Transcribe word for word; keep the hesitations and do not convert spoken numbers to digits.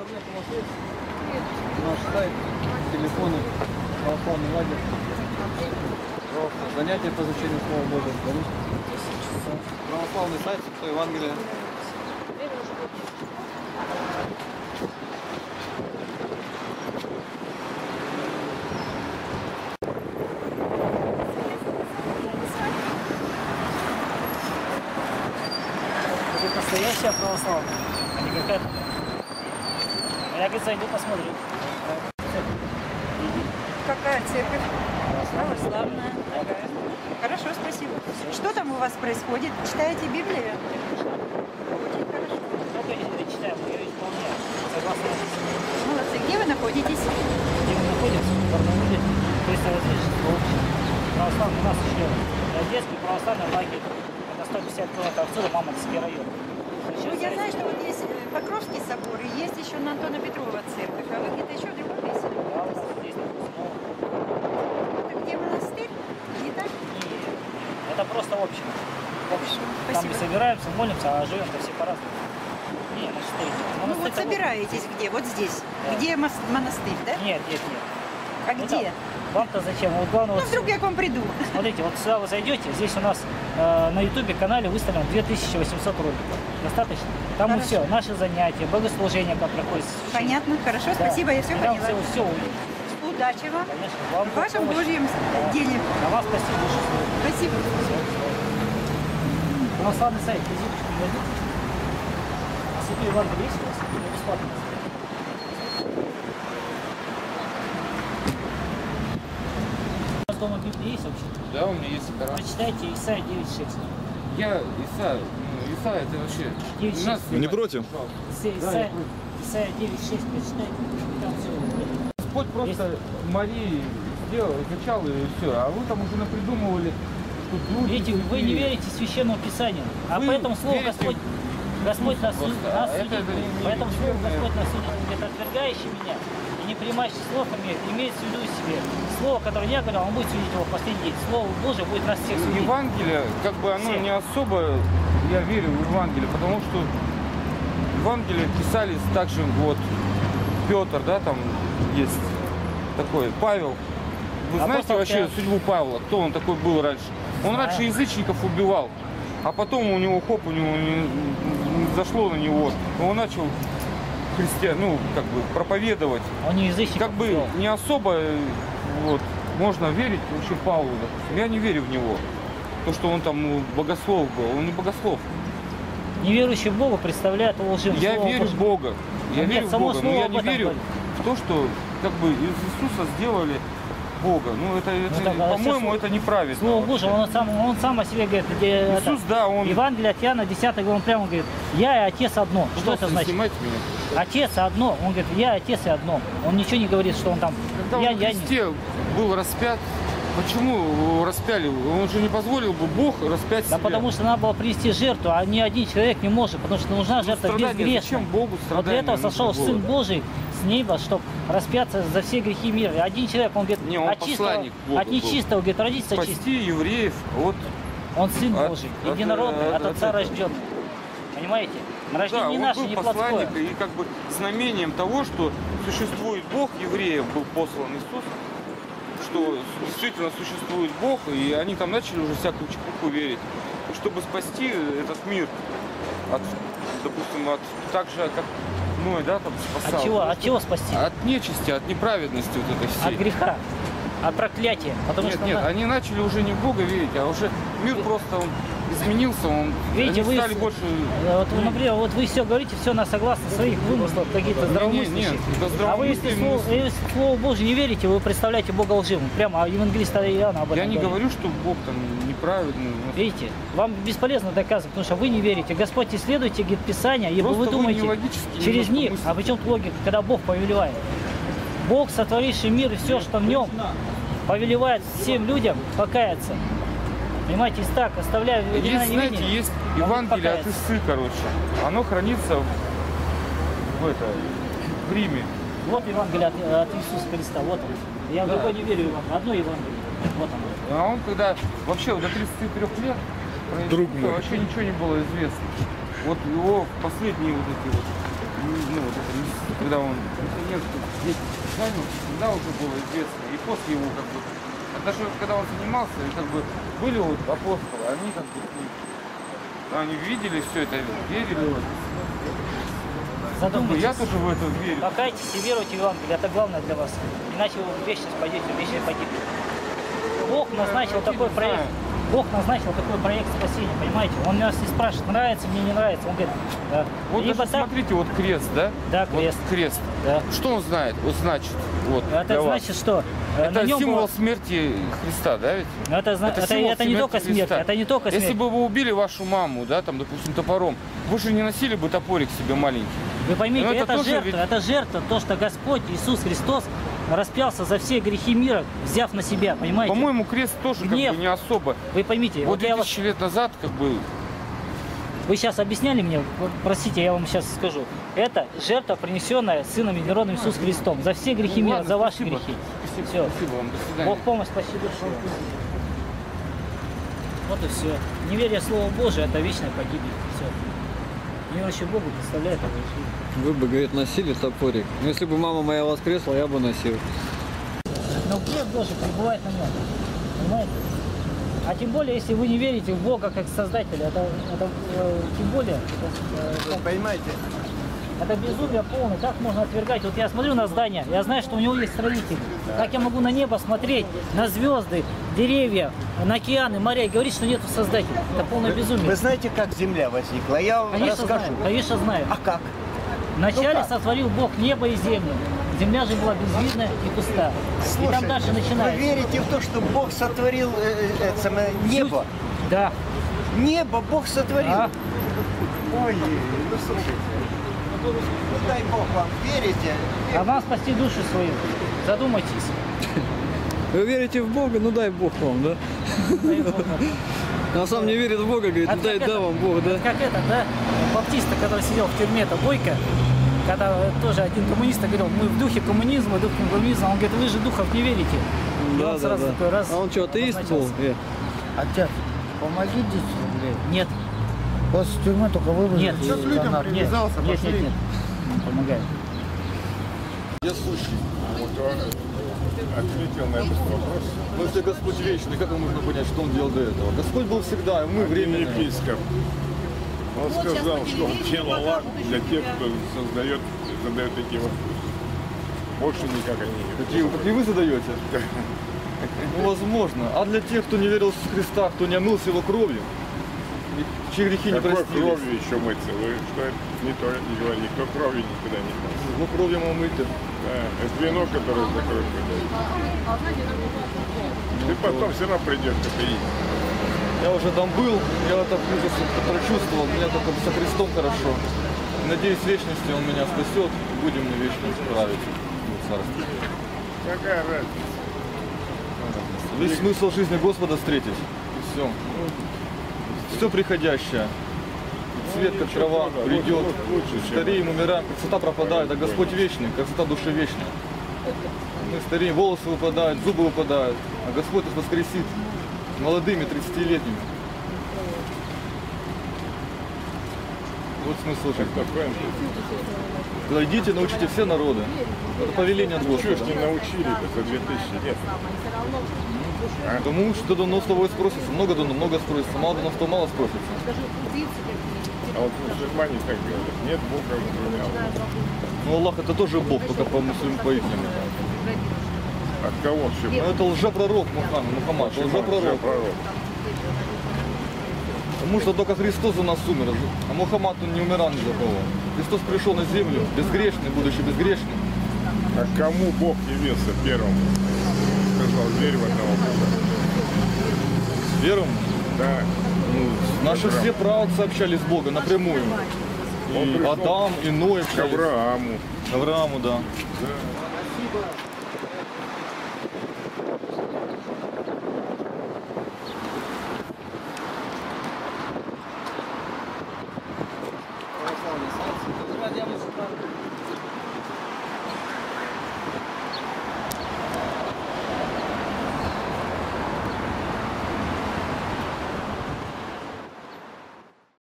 интернет у вас есть? Наш сайт, телефоны, православный лагерь. Занятия по изучению Слова Божия. Православный сайт, Святое Евангелие. Это настоящая православная, а не какая-то. Я, говорит, зайду, посмотрю. Какая церковь? Православная. Такая. Хорошо, спасибо. Что там у вас происходит? Читаете Библию? Очень хорошо. Только не читаем, мы ее исполняем. Согласно. Молодцы. Где вы находитесь? Где мы находимся? В Барнауле. Христо-воздвиженское общество. Православный у нас еще детский православный лагерь. Это сто пятьдесят километров отсюда, Мамонтский район. Ну, я знаю, что вот есть Покровский собор и есть еще на Антона Петрова церковь. А вы где-то еще в другом месте? Да, у нас здесь написано. Это где монастырь? Не так? Нет, это просто община. Община. Там Спасибо. мы собираемся, молимся, а живем-то все по-разному. Не, монастырь. Ну вот собираетесь где? Вот здесь. Да. Где мос- монастырь, да? Нет, нет, нет. А Ну, где? там. Вам-то зачем? Вот главное, Ну, вот вдруг я к вам приду. смотрите, вот сюда вы зайдете, здесь у нас э, на ютубе канале выставлено две тысячи восемьсот роликов. Достаточно? Там и Хорошо. все, наши занятия, богослужения, как проходит. Понятно, хорошо, Да. спасибо, я все И там поняла. все, все увидите. Удачи вам. Конечно, вам В вашем помощь. Божьем Да. деле. На вас спасибо большое. Спасибо. Православный сайт, визиточку не дадите? А Святой Евангелие есть у вас? Или бесплатно? У вас дома Библия есть вообще? Да, у меня есть Коран. Прочитайте Исайя девять шесть. Я Иса, ну, Иса это вообще... девять у нас шесть. Вы не против? Исайя, Исайя девять шесть прочитайте. Там все. Господь просто Марии сделал, изучал и все, а вы там уже напридумывали, что люди... Видите, вы не верите Священному Писанию, а Вы поэтому Слово верите Господь, Господь нас, просто, судит, а нас это судит. не- не Поэтому Слово верное. Господь нас судит. Он говорит, отвергающий меня и не принимающий слов имеет, имеет в виду себе. Слово, которое я говорил, он будет судить его в последний день. Слово Божие будет нас всех судить. Евангелие, как бы оно Все. не особо, я верю в Евангелие, потому что Евангелие писались также, вот, Петр, да, там есть такой, Павел. Вы знаете Апостол вообще Петр. судьбу Павла, кто он такой был раньше? Он Знаю. раньше язычников убивал, а потом у него, хоп, у него не, не зашло на него, он начал христиан, ну, как бы проповедовать. Он не язычник. Как бы не особо э, вот, можно верить вообще Павлу, допустим. Я не верю в него. То, что он там ну, богослов был, он не богослов. Неверующий в Бога представляет лживым. Я Слово верю в Божие. Бога. Я Нет, верю в само Бога, но слово я об не этом верю говорит. в то, что как бы из Иисуса сделали Бога. Ну, это, это, так, а по-моему, все- это неправильно. Слово вообще. Божие, он сам, он сам о себе говорит, где Иисус, это, да, он... Евангелие от Иоанна, десятый глава, он прямо говорит, я и Отец одно. Что Пожалуйста, это не значит? снимайте меня. Отец одно. Он говорит, я Отец и одно. Он ничего не говорит, что он там, Когда я, он на я не. кресте был распят, почему его распяли? Он же не позволил бы Бог распять Да себя. потому что надо было принести жертву, а ни один человек не может, потому что нужна Ну, жертва страдания, безгрешная. зачем Богу Вот для страдания этого нужно сошел было? Сын Божий с неба, чтобы распяться за все грехи мира. И один человек, он говорит, Не, он от чистого, посланник Бога от нечистого, говорит, родиться чистым. Спасти евреев от... Он Сын От- Божий, от- единородный, от- от Отца от этого. рожденный. Понимаете? Да, Рождение не он наше, был не плотское. посланник, и как бы знамением того, что существует Бог, евреям был послан Иисус, что действительно существует Бог, и они там начали уже всякую чепуху верить. И чтобы спасти этот мир от, допустим, от так же, как Ной, да, там спасал. От чего? От чего спасти? От нечисти, от неправедности вот этой всей. От греха, от проклятия. Потому Нет, что нет, на- они начали уже не в Бога верить, а уже мир просто он изменился, он Видите, они вы стали с- больше. Э, Вот, например, вот вы все говорите, все на согласно своих вымыслов, какие-то Не, здравомыслящие. не, не, да А вы, если здравомыслие слово, если в Слово Божие не верите, вы представляете Бога лживым. Прямо а евангелист Иоанна об этом Я не говорит. говорю, что Бог там неправедный. но Видите, вам бесполезно доказывать, потому что вы не верите. Господь, исследуйте, говорит, Писание, ибо Просто вы вы думаете нелогически через немножко них. мыслите. А при чем тут логика, когда Бог повелевает? Бог, сотворивший мир и все, что в нем, повелевает всем людям покаяться. Понимаете, так, оставляя времена Есть, знаете, неведения, есть он Евангелие от покается. Исы, короче. Оно хранится в, в, это, в Риме. Вот Евангелие от, от Иисуса Христа, вот он. Я в Да. другой не верю вам. Одно Евангелие. Вот оно. А он когда вообще до тридцати трёх лет Друг произошло, мой. вообще ничего не было известно. Вот его последние вот эти вот, ну, вот это когда он наконец здесь занял, всегда уже было известно. И после его как бы, даже когда он занимался, и как бы были вот апостолы, они как бы они видели все это, верили в это. Задумайтесь. Я тоже в это верю. Покайтесь и веруйте в Евангелие, это главное для вас. Иначе вы в вечность пойдете, в вечность погибнете. Бог назначил такой проект. Бог назначил такой проект спасения, понимаете? Он нас не спрашивает, нравится мне, не нравится. Он говорит, да. Вот Либо даже так, смотрите, вот крест, да? Да, крест. Вот крест. Да. Что он знает? Вот значит, вот. Это для значит, вас. что э, Это на нем символ было- смерти Христа, да, ведь? Это, зна- это, символ это не смерти только смерть, Христа. это не только смерть. Если бы вы убили вашу маму, да, там, допустим, топором, вы же не носили бы топорик себе маленький. Вы поймите, Но это это, тоже жертва, ведь- это жертва, то, что Господь Иисус Христос распялся за все грехи мира, взяв на себя, понимаете? По-моему, крест тоже как Гнев. бы не особо. Вы поймите, Вот вот я две вас, тысячи лет назад, как бы, вы сейчас объясняли мне, вот простите, я вам сейчас скажу. Это жертва, принесенная Сыном Единородным Иисус Христом за все грехи Ну, мира, ладно, за ваши спасибо. грехи. Спасибо, Все. спасибо вам, до свидания. Бог помощь, спаси душу. Вот и все. Неверие в Слово Божие – это вечная погибель. Все. Неверующий Богу представляет его жизнь. Вы бы, говорит, носили топорик. Ну, если бы мама моя воскресла, я бы носил. Но грех Божий пребывает на нем. Понимаете? А тем более, если вы не верите в Бога как Создателя, это, это э, тем более, это, э, Понимаете? это безумие полное. Как можно отвергать? Вот я смотрю на здание, я знаю, что у него есть строители. Как я могу на небо смотреть, на звезды, деревья, на океаны, моря и говорить, что нет Создателя? Это полное Вы безумие. знаете, как Земля возникла? Я вам Конечно расскажу. знаю, конечно знаю. А как? Вначале Ну как? сотворил Бог небо и землю. Земля же была безвидна и пуста. И Слушайте, там дальше вы начинается. верите в то, что Бог сотворил э, э, это самое, небо? Да. Небо Бог сотворил. А? Ой, ну слушайте. Ну, дай Бог вам, верите? А вам спасти душу свою. Задумайтесь. Вы верите в Бога? Ну дай Бог вам, да? А сам не верит в Бога, говорит, А ну дай как да это? вам Бог, да? Как это, да? Баптиста, который сидел в тюрьме, это Бойко, когда тоже один коммунист говорил, мы в духе коммунизма, дух коммунизма, он говорит, вы же духов не верите. И Да, он да, сразу да. такой раз А он что, атеист был? обозначился. Э, Отец, помоги детям, блядь. Нет, После тюрьмы только выбрали. нет, Сейчас нет, людям нет, привязался, нет, пошли. нет, нет, Он помогает. Я слушаю. Вот он ответил на этот вопрос. Ну, если Господь вечный, как нам можно понять, что Он делал до этого? Господь был всегда, мы Один временные. епископ. Он сказал, что он делал акт для тех, кто создает, задает такие вопросы. Больше никак они не Какие, какие вы задаете? Ну, возможно. А для тех, кто не верил в Христа, кто не омылся Его кровью, и чьи грехи не Какой простились. кровью еще мыться? Вы что это не то не говорили, никто кровью никогда не мылся. Его кровью мы омыты. Да, это вино, которое закроет подает. Ты потом все равно придешь к пить. Я уже там был, я это ужас прочувствовал, мне только со Христом хорошо. Надеюсь, в вечности Он меня спасет, и будем мы вечно править в царстве. Какая разница? Весь смысл жизни Господа встретить. И все. Все приходящее. Цвет, как трава, придет. Лучше, лучше, чем Стареем, умираем, красота пропадает, а Господь вечный, красота души вечная. Мы стареем, волосы выпадают, зубы выпадают, а Господь нас воскресит молодыми, тридцатилетними. Вот смысл жизни. такое. Тогда идите, научите все народы. Это повеление от Чего ж Господа. не научили-то за две тысячи лет? Потому что дано, с того и спросится. Много дано, много спросится. Мало дано, что мало спросится. А вот мусульмане так говорят. Нет Бога, кроме Аллаха. Но Аллах это тоже Бог, только по мусульманам, по ихнему. От кого все? Но это лжепророк Мухаммад, Мухаммад, это лжепророк. Пророк. Потому что только Христос за нас умер, а Мухаммад он не умирал ни за кого. Христос пришел на землю, безгрешный, будучи безгрешным. А кому Бог явился первым? Сказал, верь в одного Бога. Вером, Да. ну, наши все праотцы общались с Богом напрямую. Он И пришел Адам, и Ной К общались. Аврааму. Аврааму, да. Да.